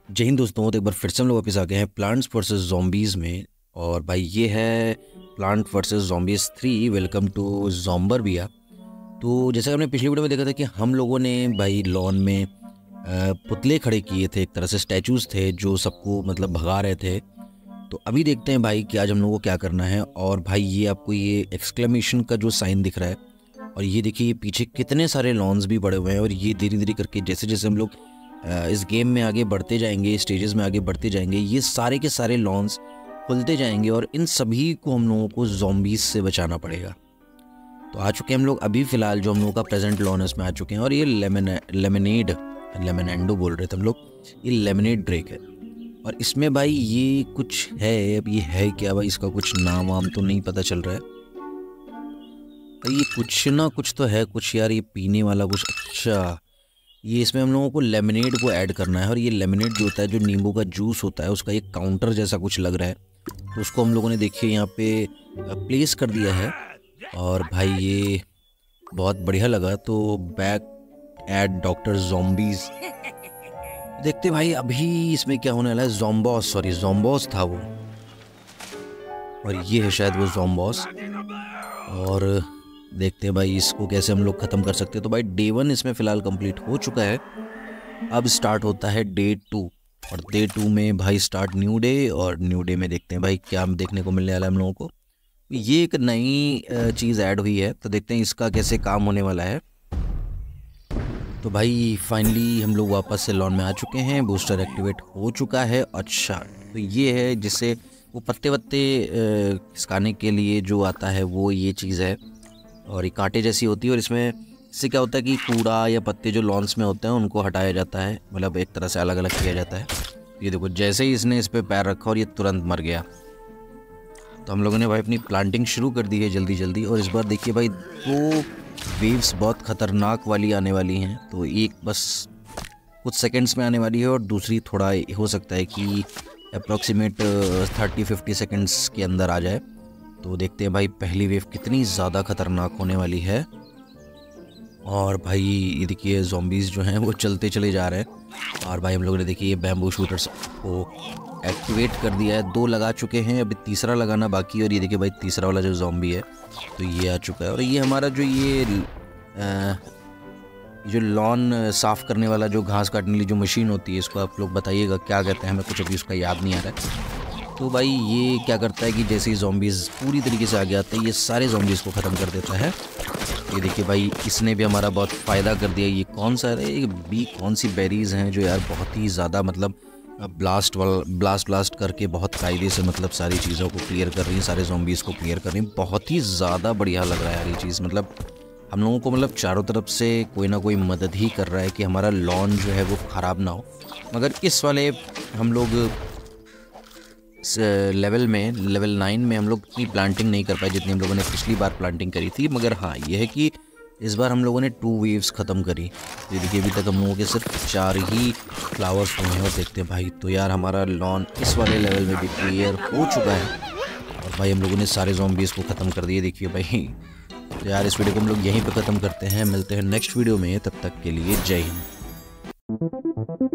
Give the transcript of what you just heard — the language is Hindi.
जय हिंद दोस्तों। तो एक बार फिर से हम लोग वापस आ गए हैं प्लांट्स वर्सेस ज़ॉम्बीज़ में। और भाई ये है plants versus zombies 3। Welcome to Zomburbia. तो जैसा कि हमने पिछली वीडियो में देखा था कि हम लोगों ने भाई लॉन में पुतले खड़े किए थे, एक तरह से स्टैचूज़ थे जो सबको मतलब भगा रहे थे। तो अभी देखते हैं भाई कि आज हम लोगों को क्या करना है। और भाई ये आपको ये एक्सक्लेमेशन का जो साइन दिख रहा है, और ये देखिए ये पीछे कितने सारे लॉन्स भी बड़े हुए हैं। और ये धीरे धीरे करके जैसे जैसे हम लोग इस गेम में आगे बढ़ते जाएंगे, स्टेजेस में आगे बढ़ते जाएंगे, ये सारे के सारे लॉन्स खुलते जाएंगे और इन सभी को हम लोगों को ज़ॉम्बीज़ से बचाना पड़ेगा। तो आ चुके हैं हम लोग अभी फ़िलहाल जो हम लोगों का प्रेजेंट लॉन है उसमें आ चुके हैं। और ये लेमनेंडो बोल रहे थे हम लोग, ये लेमनेड ड्रेक है। और इसमें भाई ये कुछ है, अब ये है क्या भाई, इसका कुछ नाम वाम तो नहीं पता चल रहा है। और ये कुछ ना कुछ तो है कुछ यार, ये पीने वाला कुछ। अच्छा, ये इसमें हम लोगों को लेमनेड को ऐड करना है। और ये लेमनेड जो होता है, जो नींबू का जूस होता है, उसका एक काउंटर जैसा कुछ लग रहा है। तो उसको हम लोगों ने देखिए यहाँ पे प्लेस कर दिया है। और भाई ये बहुत बढ़िया लगा। तो बैक एड डॉक्टर ज़ॉम्बीज़ देखते भाई अभी इसमें क्या होने वाला है। ज़ॉम्बॉस था वो, और ये है शायद वो ज़ॉम्बॉस। और देखते हैं भाई इसको कैसे हम लोग ख़त्म कर सकते हैं। तो भाई डे 1 इसमें फ़िलहाल कंप्लीट हो चुका है। अब स्टार्ट होता है डे 2। और डे 2 में भाई स्टार्ट न्यू डे। और न्यू डे में देखते हैं भाई क्या देखने को मिलने वाला है हम लोगों को। ये एक नई चीज़ ऐड हुई है, तो देखते हैं इसका कैसे काम होने वाला है। तो भाई फाइनली हम लोग वापस से लॉन में आ चुके हैं, बूस्टर एक्टिवेट हो चुका है। अच्छा, तो ये है जिससे वो पत्ते वत्ते खिसकाने के लिए जो आता है वो ये चीज़ है। और ये कांटे जैसी होती है। और इसमें इससे क्या होता है कि कूड़ा या पत्ते जो लॉन्स में होते हैं उनको हटाया जाता है, मतलब एक तरह से अलग अलग किया जाता है। ये देखो जैसे ही इसने इस पर पैर रखा और ये तुरंत मर गया। तो हम लोगों ने भाई अपनी प्लांटिंग शुरू कर दी है जल्दी जल्दी। और इस बार देखिए भाई 2 वेव्स बहुत ख़तरनाक वाली आने वाली हैं। तो एक बस कुछ सेकंड्स में आने वाली है, और दूसरी थोड़ा हो सकता है कि अप्रॉक्सीमेट 30-50 सेकंड्स के अंदर आ जाए। तो देखते हैं भाई पहली वेव कितनी ज़्यादा ख़तरनाक होने वाली है। और भाई ये देखिए ज़ॉम्बीज़ जो हैं वो चलते चले जा रहे हैं। और भाई हम लोगों ने देखिए ये बैम्बू शूटर्स को एक्टिवेट कर दिया है। 2 लगा चुके हैं, अभी तीसरा लगाना बाकी है। और ये देखिए भाई तीसरा वाला जो ज़ॉम्बी है तो ये आ चुका है। और ये हमारा जो जो लॉन साफ़ करने वाला जो घास काटने वाली जो मशीन होती है, इसको आप लोग बताइएगा क्या कहते हैं, हमें कुछ अभी उसका याद नहीं आ रहा है। तो भाई ये क्या करता है कि जैसे ही ज़ॉम्बीज़ पूरी तरीके से आगे आते हैं, ये सारे ज़ॉम्बीज़ को ख़त्म कर देता है। ये देखिए भाई इसने भी हमारा बहुत फ़ायदा कर दिया। ये कौन सा है, ये कौन सी बेरीज़ हैं जो यार बहुत ही ज़्यादा मतलब ब्लास्ट करके बहुत कायदे से मतलब सारी चीज़ों को क्लियर कर रही हैं, सारे ज़ॉम्बीज़ को क्लियर कर रही हैं। बहुत ही ज़्यादा बढ़िया लग रहा है यार ये चीज़। मतलब हम लोगों को मतलब चारों तरफ से कोई ना कोई मदद ही कर रहा है कि हमारा लॉन जो है वो ख़राब ना हो। मगर इस वाले हम लोग लेवल 9 में हम लोग इतनी प्लांटिंग नहीं कर पाए जितनी हम लोगों ने पिछली बार प्लांटिंग करी थी। मगर हाँ ये है कि इस बार हम लोगों ने 2 वेव्स ख़त्म करी। ये देखिए अभी तक हम लोगों के सिर्फ 4 ही फ्लावर्स हुए हैं। और देखते हैं भाई तो यार हमारा लॉन इस वाले लेवल में भी क्लियर हो चुका है। और भाई हम लोगों ने सारे ज़ॉम्बीज़ को ख़त्म कर दिए। देखिए भाई तो यार इस वीडियो को हम लोग यहीं पे ख़त्म करते हैं। मिलते हैं नेक्स्ट वीडियो में, तब तक के लिए जय हिंद।